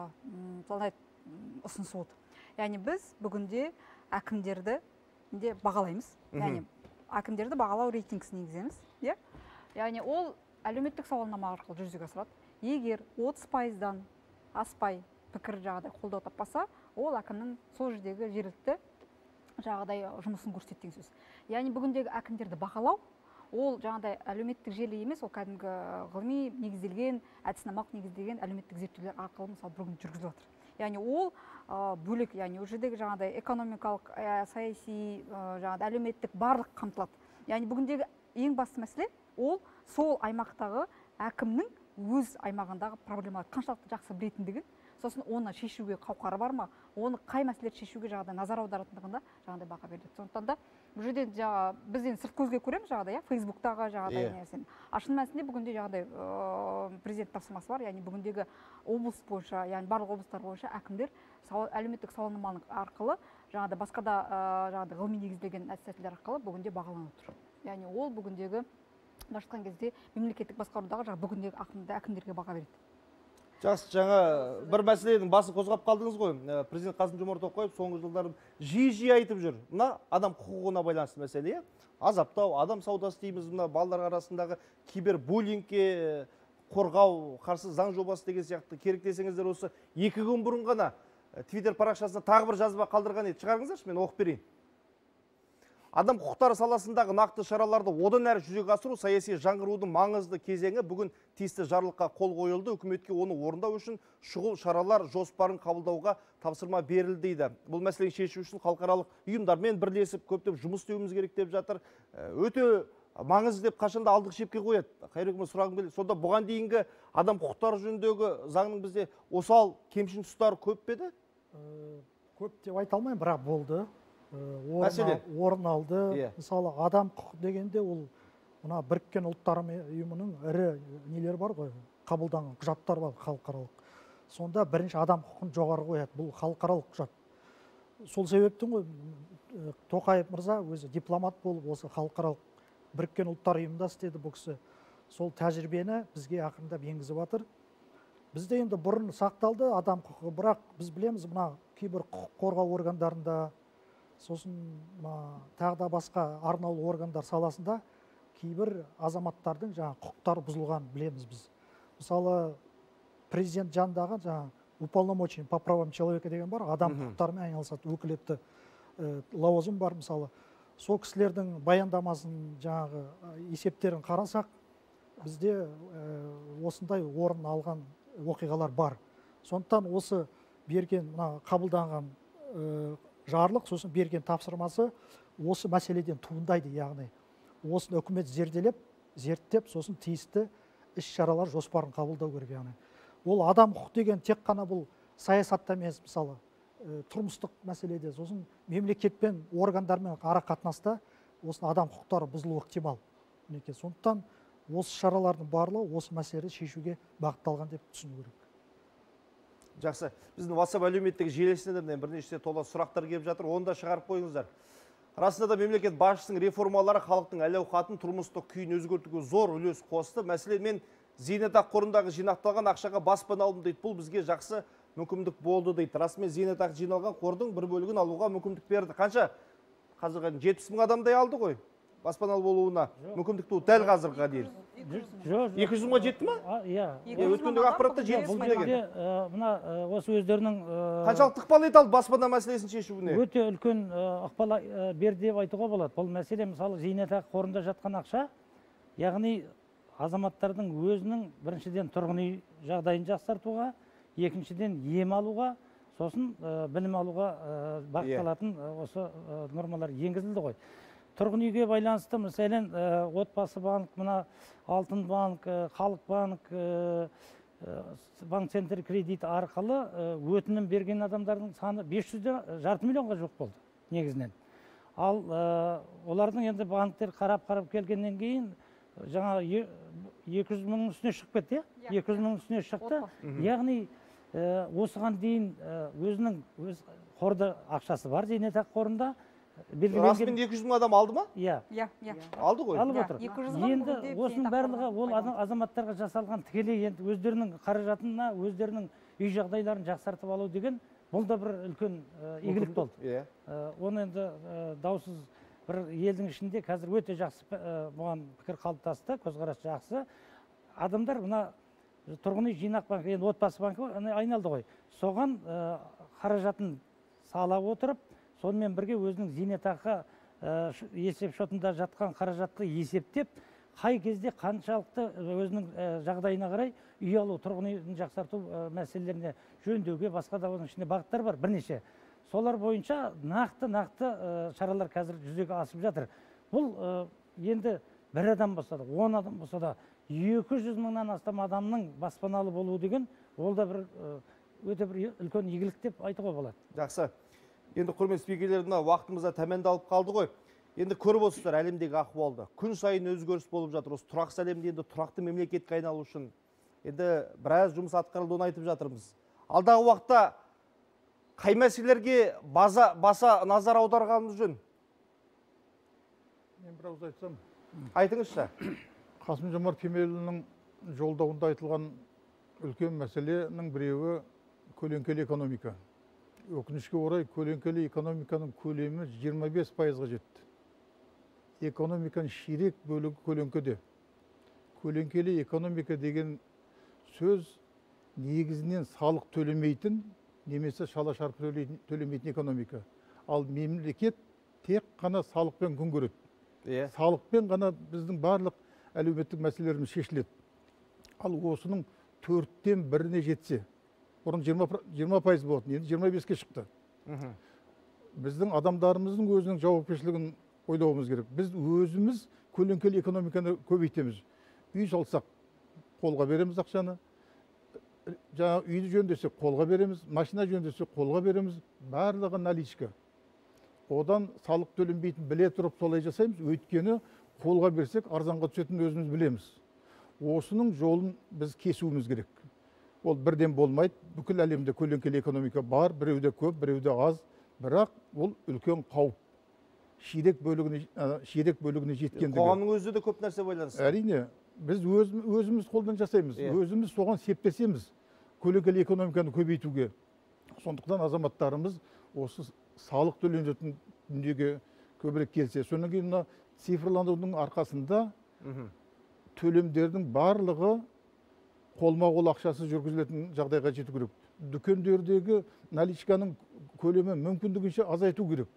ұсынысы болды. Яғни біз бүгінде әкімдерді бағалаймыз. Яғни әкімдерді бағалау рейтингісін енгіземіз. Яғни ол әлеуметтік сауалнама арқылы жүзеге асырады. Егер отыз пайыздан аспай пікір жағдай қолдау таппаса, ол әкімнің сол жердегі жергілікті жағдай жұмысын көрсетеді деген сөз. Яғни бүгіндегі әкімдерді бағалау, ол жаңағыдай әлеуметтік желі емес, ол кәдімгі ғылыми негізделген, әдіснамалық негізделген әлеуметтік зерттеулер арқылы мысалы бүгін жүргізіліп жатыр. Яғни ол бөлек, яғни ол жердегі жаңағыдай экономикалық, саяси, жаңағыдай әлеуметтік барлық қамтылады. Яғни бүгіндегі ең басты мәселе ол сол аймақтағы әкімнің өз аймағындағы проблемаларды қаншалықты жақсы білетіндігі, сосын оны шешуге қауқары бар ма, оны қай мәселелерді шешуге жаңағыдай назар аударатындығында жаңағыдай баға беріледі. Сондықтан да бұл жерде біз енді сырт көзге көреміз жаңағыдай, Фейсбуктағы жаңағыдай нәрсені. А шын мәнісінде бүгінде жаңағыдай президент тапсырмасы бар, яғни бүгіндегі облыс бойынша, яғни барлық облыстар бойынша әкімдер әлеуметтік сауалнаманың арқылы жаңағыдай басқа да жаңағыдай ғылыми негізделген әдіс-тәсілдер арқылы бүгінде бағаланып тұр. Яғни ол бүгіндегі басқан кезде мемлекеттік басқарудағы бүгіндегі әкімдерге баға береді. Жақсы, жаңа бір мәселенің басын қозғап қалдыңыз ғой. Президент Қасым-Жомарт Тоқаев соңғы жылдары жиі-жиі айтып жүр. Мына адам құқығына байланысты мәселе, азаптау, адам саудасы дейміз, мына балалар арасындағы кибербуллингке қорғау қарсы заң жобасы деген сияқты. Керек десеңіздер осы екі күн бұрын ғана Твиттер парақшасына тағы бір жазба қалдырған еді. Шығарыңыздаршы, мен оқып берейін. Адам құқықтары саласындағы нақты шараларды одан әрі жүзеге асыру саяси жаңғырудың маңызды кезеңі. Бүгін тиісті жарлыққа қол қойылды. Үкіметке оны орындау үшін шұғыл шаралар жоспарын қабылдауға тапсырма берілді дейді. Бұл мәселені шешу үшін халықаралық ұйымдармен бірлесіп көптеп жұмыс істеуіміз керек деп жатыр. Өте маңызды деп қашанда алдық шепке қояды. Қайрекеме сұрағым келеді. Сонда бұған дейінгі адам құқықтары жөніндегі заңның бізде осал кемшін тұстары көп пе еді? Көп деп айта алмаймын, бірақ болды. Орын алды. Мысалы, адам құқы дегенде ол мына біріккен ұлттар ұйымының ірі нелер бар ғой, қабылданған құжаттар бар халықаралық. Сонда бірінші адам құқын жоғары қояды. Бұл халықаралық құжат. Сол себептен ғой Тоқаев мырза өзі дипломат болып осы халықаралық біріккен ұлттар ұйымында істеді бұл кісі. Сол тәжірибені бізге ақырындап енгізіп жатыр. Бізде енді бұрын сақталды адам құқығы, бірақ біз білеміз мына кейбір құқық қорғау органдарында, сосын тағы да басқа арнаулы органдар саласында кейбір азаматтардың жаңа құқықтары бұзылған білеміз біз. Мысалы, президент жанындағы жаңа уполномоченный по правам человека деген бар, адам құқықтарымен айналысады, өкілетті лауазым бар. Мысалы, сол кісілердің баяндамасын жаңағы есептерін қарасақ, бізде осындай орын алған оқиғалар бар. Сондықтан осы берген қабылданған жарлық, сосын берген тапсырмасы осы мәселеден туындайды, яғни осыны үкімет зерделеп, зерттеп, сосын тиісті іс шаралар жоспарын қабылдау керек. Яғни ол адам құқы деген тек қана бұл саясатта емес, мысалы тұрмыстық мәселеде, сосын мемлекетпен, органдармен ара қатынаста осыны адам құқықтары бұзылуы ықтимал. Сондықтан осы шаралардың барлығы осы мәселені шешуге бағытталған деп түсіну керек. Жақсы. Біздің WhatsApp әлеуметтік желісіне де бірнеше тола сұрақтар келіп жатыр. Оны да шығарып қойыңыздар. Расында да мемлекет басшысының реформалары халықтың әл-ауқатын, тұрмыстық күйін өзгертуге зор үлес қосты. Мәселен, мен зейнетақы қорындағы жинақталған ақшаға баспана алдым дейді. Бұл бізге жақсы мүмкіндік болды дейді. Расымен зейнетақы жиналған қордың бір бөлігін алуға мүмкіндік берді. Қанша? Қазіргі жетпіс мың адамдай алды ғой. Баспаналы болуына мүмкіндік туды дәл қазірге дейін. екі жүз мыңға жетті ма? Иә. Өткендегі ақпаратта жетпіс мың деген. Мына осы өздерінің қаншалықты ықпал ете алды баспана мәселесін шешуіне? Өте үлкен ықпал берді деп айтуға болады. Бұл мәселе мысалы зейнетақы қорында жатқан ақша, яғни азаматтардың өзінің біріншіден тұрғын үй жағдайын жақсартуға, екіншіден ем алуға, сосын білім алуға бағытталатын осы нормалар енгізілді ғой. Тұрғын үйге байланысты, мәселен, отбасы банк, мына алтын банк, халық банк, банк центр кредит арқылы өтінім берген адамдардың саны бес жүзден жарты миллионға жоқ болды негізінен. Ал олардың енді банктер қарап-қарап келгеннен кейін жаңа екі жүз мыңның үстіне шығып кетті, екі жүз мыңның үстіне шықты. Яғни осыған дейін өзінің қорда ақшасы бар, зейнетақы қорында. Расымен екі жүз мың адам алды ма? Иә. Алды ғой. Алып отыр. Енді осының барлығы ол азаматтарға жасалған тікелей енді өздерінің қаражатына, өздерінің үй жағдайларын жақсартып алу деген бұл да бір үлкен игілік болды. Оны енді даусыз бір елдің ішінде қазір өте жақсы бұған пікір қалыптасты, көзқарас жақсы. Адамдар мына тұрғын үй жинақ банкі, енді отбасы банкі айналды ғой. Соған қаражатын сала отырып, сонымен бірге өзінің зейнетақы есеп шотында жатқан қаражатты есептеп, қай кезде қаншалықты өзінің жағдайына қарай үй алу, тұрғын үйін жақсарту мәселелеріне жөндеуге, басқа да оның ішінде бағыттар бар, бірнеше. Солар бойынша нақты-нақты шаралар қазір жүзеге асып жатыр. Бұл енді бір адам болса да, он адам болса да, екі жүз мыңнан астам адамның баспаналы болуы деген, ол да бір өте бір үлкен игілік деп айтуға болады. Жақсы. Енді құрметті спикерлердің уақытымызда тәмәмдалып қалды ғой. Енді көріп отырсыздар әлемдегі ахуалды. Күн сайын өзгеріс болып жатыр. Осы тұрақсыз әлемде енді тұрақты мемлекетке айналу үшін енді біраз жұмыс атқарылуын айтып жатырмыз. Алдағы уақытта қай мәселелерге баса назар аударғанымыз жөн? Мен бір ауыз айтсам. Айтыңызшы. Қасым Жомарт Кемелұлының жолдауында айтылған үлкен мәселенің біреуі көлеңкелі экономика. Өкінішке орай көлеңкелі экономиканың көлемі жиырма бес пайызға жетті. Экономиканың ширек бөлігі көлеңкеде. Көлеңкелі экономика деген сөз негізінен салық төлемейтін, немесе шала-шарпы төлемейтін экономика. Ал мемлекет тек қана салықпен күн көреді. Салықпен ғана біздің барлық әлеуметтік мәселелеріміз шешіледі. Ал осының төрттен біріне жетсе, бұрын жиырма пайыз болатын, енді жиырма беске шықты. Біздің адамдарымыздың өзінің жауапкершілігін ойлауымыз керек. Біз өзіміз көлеңкелі экономиканы көбейтеміз. Үй салсақ, қолға береміз ақшаны. Жаңа үйді жөндесек, қолға береміз. Машина жөндесек, қолға береміз. Барлығы наличка. Одан салық төленбейтін біле тұрып солай жасаймыз. Өйткені қолға берсек, арзанға түсетінін өзіміз білеміз. Осының жолын біз кесуіміз керек. Ол бірден болмайды. Бүкіл әлемде көлеңкелі экономика бар, біреуде көп, біреуде аз. Бірақ ол үлкен қауіп. Ширек бөлігіне жеткендігі. Қоғамның өзі де көп нәрсе байланысты. Әрине, біз өзіміз қолдан жасаймыз. Өзіміз соған септесеміз. Көлеңкелі экономиканы көбейтуге. Сондықтан азаматтарымыз осы салық төленетін дүниеге көбірек келсе. Содан кейін цифрландырудың арқасында төлемдердің барлығы қолма-қол ақшасы жүргізілетін жағдайға жету керек. Дүкендердегі наличканың көлемі мүмкіндігінше азайту керек.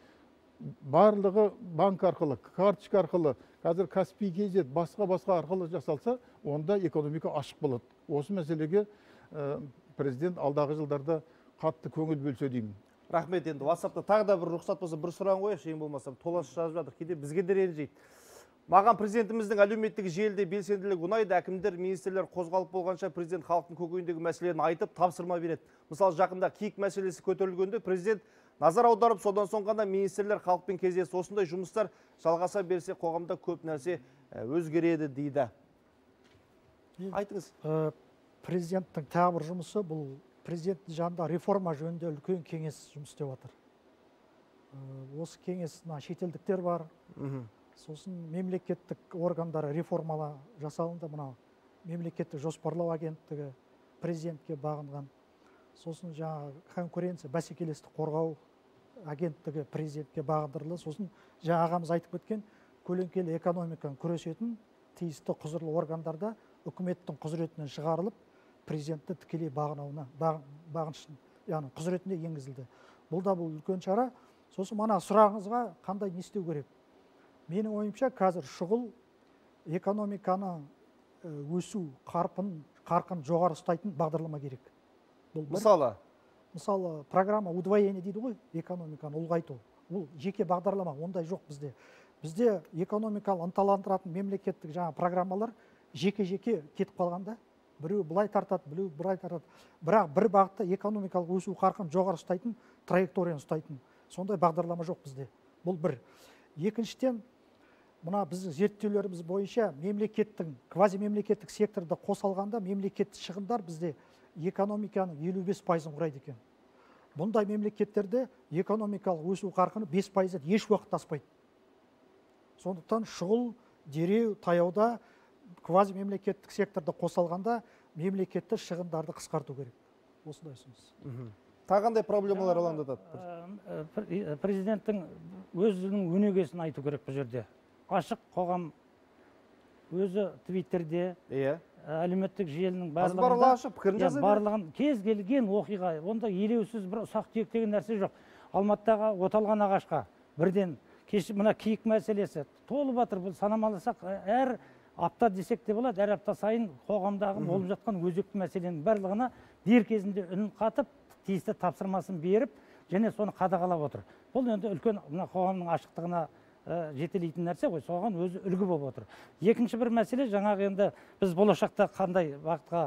Барлығы банк арқылы, карточка арқылы, қазір Каспий кз басқа-басқа арқылы жасалса, онда экономика ашық болады. Осы мәселеге президент алдағы жылдарда қатты көңіл бөлсе деймін. Рахмет. Енді WhatsApp'та тағы да бір рұқсат болса бір сұрағын қояйықшы, ең болмаса толассыз жазып жатыр. Кейде бізге де ренжиді. Маған президентіміздің әлеуметтік желіде белсенділігі ұнайды. Әкімдер, министрлер қозғалып болғанша президент халықтың көкейіндегі мәселелерін айтып, тапсырма береді. Мысалы, жақында киік мәселесі көтерілгенде президент назар аударып, содан соң ғана министрлер халықпен кездесті. Осындай жұмыстар жалғаса берсе, қоғамда көп нәрсе өзгереді дейді. Айтыңыз. Президенттің тағы бір жұмысы, бұл президенттің жанында реформа жөнінде үлкен кеңес жұмыс істеп жатыр. Осы кеңес шетелдіктер бар. Сосын мемлекеттік органдары реформала жасалынды. Мынау мемлекеттік жоспарлау агенттігі президентке бағынған. Сосын жаңа конкуренция, бәсекелестік қорғау агенттігі президентке бағындырылды. Сосын жаңа ағамыз айтып кеткен көлеңкелі экономиканы күресетін тиісті құзырлы органдарда үкіметтің құзыретінен шығарылып, президентті тікелей бағынауына, бағынышын, яғни құзыретіне енгізілді. Бұл да бұл үлкен шара. Сосын мана сұрағыңызға қандай не істеу керек? Менің ойымша қазір шұғыл экономиканы өсу қарқын, қарқын жоғары ұстайтын бағдарлама керек. Мысалы? Мысалы, программа удвоение дейді ғой, экономиканы ұлғайту. Бұл жеке бағдарлама, ондай жоқ бізде. Бізде экономиканы ынталандыратын мемлекеттік жаңа программалар жеке-жеке кетіп қалғанда, біреу былай тартады, біреу былай тартады. Бірақ бір бағытта экономикалық өсу қарқын жоғары ұстайтын, траекторияны ұстайтын. Сондай бағдарлама жоқ бізде. Бұл бір. Екіншіден, мына біздің зерттеулеріміз бойынша мемлекеттің, квазимемлекеттік секторда қосалғанда мемлекеттік шығындар бізде экономиканың елу бес пайызын құрайды екен. Бұндай мемлекеттерде экономикалық өсу қарқыны бес пайыздан еш уақыт аспайды. Сондықтан шұғыл, дереу, таяуда квазимемлекеттік секторда қосалғанда мемлекетті шығындарды қысқарту керек. Осындай ұсыныс. Тағандай проблемалар алаңдатады? Президенттің өзінің өнегесін айту керек бұл жерде. Ашық қоғам өзі твиттерде, әлеуметтік желінің барлығын кез келген оқиға, онда елеусіз бір ұсақ түйек деген нәрсе жоқ. Алматыдағы оталған ағашқа бірден мына киік мәселесі толып жатыр. Бұл санамаласақ, әр апта десек те болады, әр апта сайын қоғамдағы болып жатқан өзекті мәселенің барлығына дер кезінде үн қатып, тиісті тапсырмасын беріп, және соны қадағалап отыр. Бұл енді үлкен қоғамның ашықтығына жетелейтін нәрсе ғой, соған өзі үлгі болып отыр. Екінші бір мәселе, жаңағы енді біз болашақта қандай бағытқа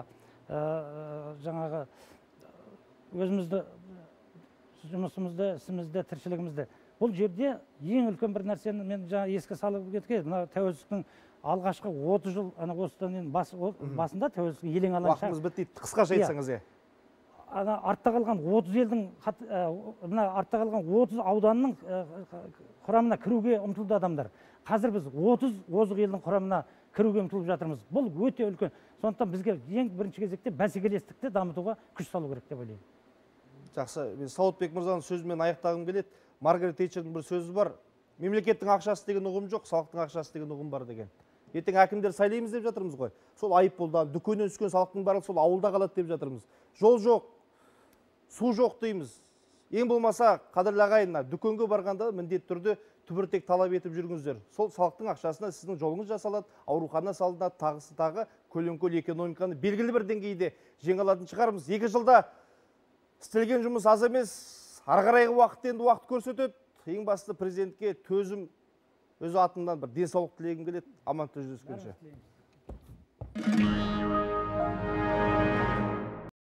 жаңағы өзімізді, жұмысымызды, ісімізді, тіршілігімізді. Бұл жерде ең үлкен бір нәрсені мен жаңа еске салып кеткен, мына тәуелсіздіктің алғашқы отыз жыл, осыдан басында тәуелсіздіктің елең алаң шағы. Уақытымыз бітті, қысқаша айтсаңыз е. Артта қалған отыз елдің, мына артта қалған отыз ауданның құрамына кіруге ұмтылды адамдар. Қазір біз отыз озық елдің құрамына кіруге ұмтылып жатырмыз. Бұл өте үлкен. Сондықтан бізге ең бірінші кезекте бәсекелестікті дамытуға күш салу керек деп ойлаймын. Жақсы, мен Сауытбек мырзаның сөзімен аяқтағым келеді. Маргарет Тэтчердің бір сөзі бар. Мемлекеттің ақшасы деген ұғым жоқ, салықтың ақшасы деген ұғым бар деген. Ертең әкімдер сайлаймыз деп жатырмыз ғой. Сол айыппұлдан, дүкеннен түскен салықтың барлығы сол ауылда қалады деп жатырмыз. Жол жоқ, су жоқ дейміз. Ең болмаса, қадірлі ағайын, дүкенге барғанда міндетті түрде түбіртек талап етіп жүріңіздер. Сол салықтың ақшасына сіздің жолыңыз жасалады, аурухана салынады, тағысы тағы көлеңкөл экономиканы белгілі бір деңгейде жеңе алатын шығармыз. Екі жылда істелген жұмыс аз емес, ары қарайғы уақыт енді уақыт көрсетеді. Ең басты президентке төзім, өз атынан бір денсаулық тілегім келеді. Аман жүздескенше.